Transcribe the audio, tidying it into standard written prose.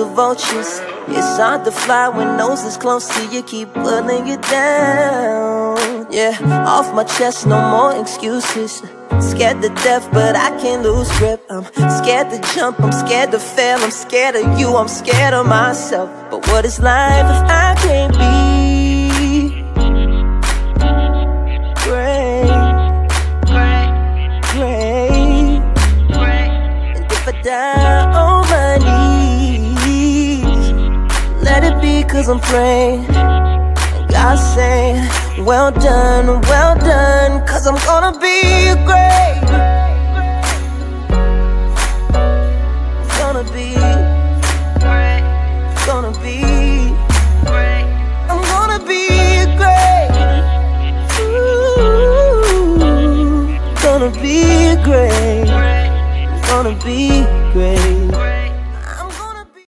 of vultures. It's hard to fly when noses close to you keep pulling you down. Yeah, off my chest, no more excuses. Scared to death, but I can't lose grip. I'm scared to jump, I'm scared to fail. I'm scared of you, I'm scared of myself. But what is life if I can't be great? And if I die on my knees, let it be, 'cause I'm praying. And God say, well done, 'cause I'm gonna be great.